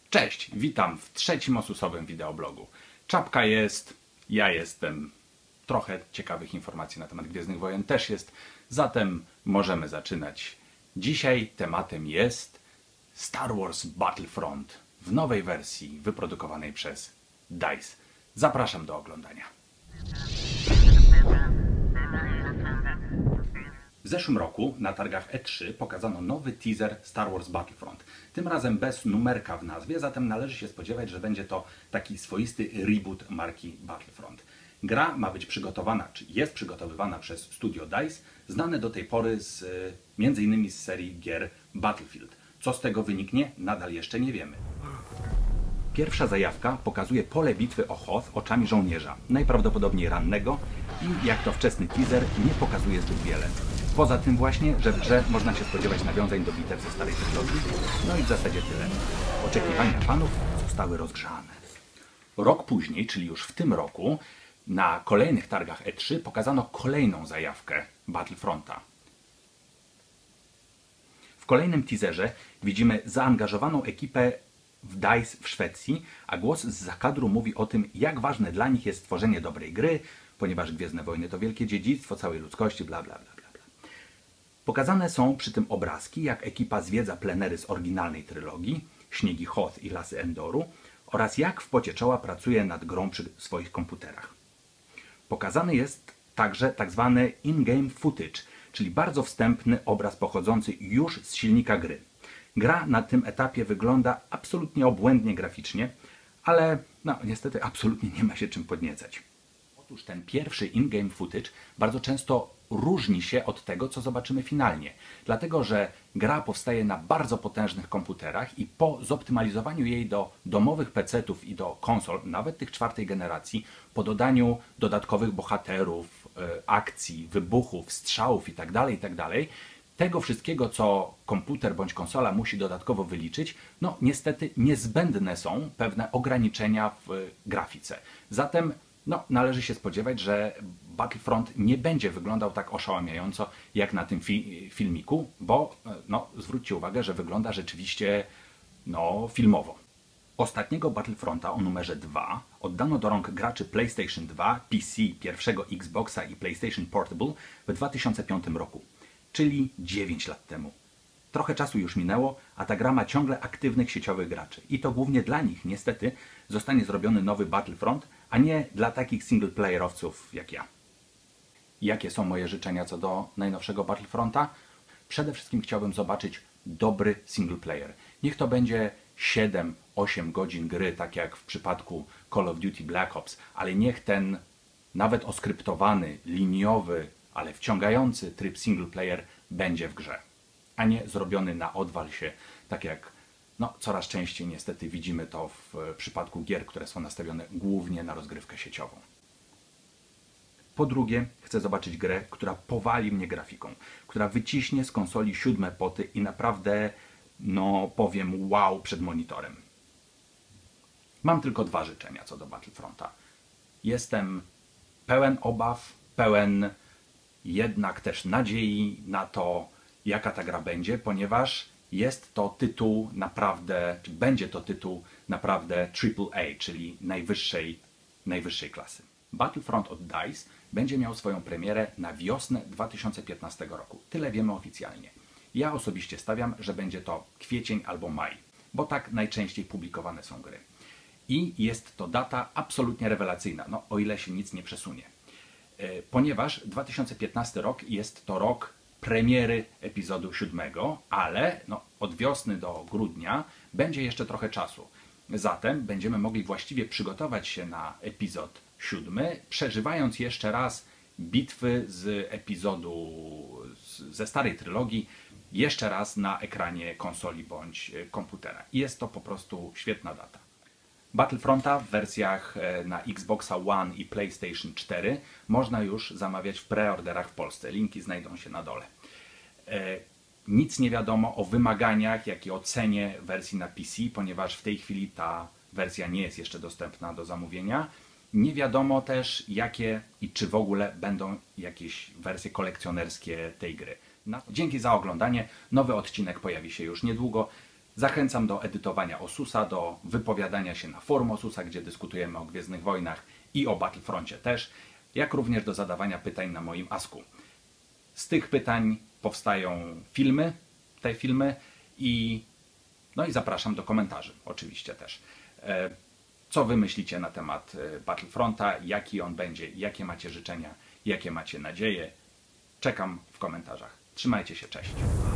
Cześć, witam w trzecim osusowym wideoblogu. Czapka jest, ja jestem, trochę ciekawych informacji na temat Gwiezdnych Wojen też jest, zatem możemy zaczynać. Dzisiaj tematem jest Star Wars Battlefront w nowej wersji wyprodukowanej przez DICE. Zapraszam do oglądania. W zeszłym roku na targach E3 pokazano nowy teaser Star Wars Battlefront. Tym razem bez numerka w nazwie, zatem należy się spodziewać, że będzie to taki swoisty reboot marki Battlefront. Gra ma być przygotowana, czy jest przygotowywana przez studio DICE, znane do tej pory m.in. z serii gier Battlefield. Co z tego wyniknie, nadal jeszcze nie wiemy. Pierwsza zajawka pokazuje pole bitwy o Hoth oczami żołnierza, najprawdopodobniej rannego i jak to wczesny teaser nie pokazuje zbyt wiele. Poza tym właśnie, że w grze można się spodziewać nawiązań do bitew ze starej trylogii. No i w zasadzie tyle. Oczekiwania fanów zostały rozgrzane. Rok później, czyli już w tym roku, na kolejnych targach E3 pokazano kolejną zajawkę Battlefronta. W kolejnym teaserze widzimy zaangażowaną ekipę w DICE w Szwecji, a głos z zakadru mówi o tym, jak ważne dla nich jest stworzenie dobrej gry, ponieważ Gwiezdne Wojny to wielkie dziedzictwo całej ludzkości, bla bla bla. Pokazane są przy tym obrazki, jak ekipa zwiedza plenery z oryginalnej trylogii, Śniegi Hoth i Lasy Endoru, oraz jak w pocie czoła pracuje nad grą przy swoich komputerach. Pokazany jest także tzw. in-game footage, czyli bardzo wstępny obraz pochodzący już z silnika gry. Gra na tym etapie wygląda absolutnie obłędnie graficznie, ale niestety absolutnie nie ma się czym podniecać. Otóż ten pierwszy in-game footage bardzo często różni się od tego, co zobaczymy finalnie. Dlatego, że gra powstaje na bardzo potężnych komputerach i po zoptymalizowaniu jej do domowych PC-ów i do konsol, nawet tych czwartej generacji, po dodaniu dodatkowych bohaterów, akcji, wybuchów, strzałów itd., tego wszystkiego, co komputer bądź konsola musi dodatkowo wyliczyć, niestety niezbędne są pewne ograniczenia w grafice. Zatem należy się spodziewać, że Battlefront nie będzie wyglądał tak oszałamiająco jak na tym filmiku, bo zwróćcie uwagę, że wygląda rzeczywiście filmowo. Ostatniego Battlefronta o numerze 2 oddano do rąk graczy PlayStation 2, PC, pierwszego Xboxa i PlayStation Portable w 2005 roku, czyli 9 lat temu. Trochę czasu już minęło, a ta gra ma ciągle aktywnych sieciowych graczy. I to głównie dla nich, niestety, zostanie zrobiony nowy Battlefront, a nie dla takich singleplayerowców jak ja. Jakie są moje życzenia co do najnowszego Battlefronta? Przede wszystkim chciałbym zobaczyć dobry singleplayer. Niech to będzie 7-8 godzin gry, tak jak w przypadku Call of Duty Black Ops, ale niech ten nawet oskryptowany, liniowy, ale wciągający tryb singleplayer będzie w grze, a nie zrobiony na odwal się, tak jak coraz częściej niestety widzimy to w przypadku gier, które są nastawione głównie na rozgrywkę sieciową. Po drugie, chcę zobaczyć grę, która powali mnie grafiką, która wyciśnie z konsoli 7 poty i naprawdę, powiem wow przed monitorem. Mam tylko dwa życzenia co do Battlefronta. Jestem pełen obaw, pełen jednak też nadziei na to, jaka ta gra będzie, ponieważ jest to tytuł naprawdę, czy będzie to tytuł naprawdę AAA, czyli najwyższej klasy. Battlefront od DICE będzie miał swoją premierę na wiosnę 2015 roku. Tyle wiemy oficjalnie. Ja osobiście stawiam, że będzie to kwiecień albo maj, bo tak najczęściej publikowane są gry. I jest to data absolutnie rewelacyjna, o ile się nic nie przesunie. Ponieważ 2015 rok jest to rok premiery epizodu 7, ale od wiosny do grudnia będzie jeszcze trochę czasu. Zatem będziemy mogli właściwie przygotować się na epizod 7, przeżywając jeszcze raz bitwy z epizodu ze starej trylogii jeszcze raz na ekranie konsoli bądź komputera. I jest to po prostu świetna data. Battlefronta w wersjach na Xboxa One i PlayStation 4 można już zamawiać w preorderach w Polsce. Linki znajdą się na dole. Nic nie wiadomo o wymaganiach, jak i o cenie wersji na PC, ponieważ w tej chwili ta wersja nie jest jeszcze dostępna do zamówienia. Nie wiadomo też, jakie i czy w ogóle będą jakieś wersje kolekcjonerskie tej gry. Dzięki za oglądanie. Nowy odcinek pojawi się już niedługo. Zachęcam do edytowania Osusa, do wypowiadania się na forum Osusa, gdzie dyskutujemy o Gwiezdnych Wojnach i o Battlefroncie też, jak również do zadawania pytań na moim Asku. Z tych pytań powstają te filmy i zapraszam do komentarzy oczywiście też. Co wy myślicie na temat Battlefronta, jaki on będzie, jakie macie życzenia, jakie macie nadzieje? Czekam w komentarzach. Trzymajcie się, cześć.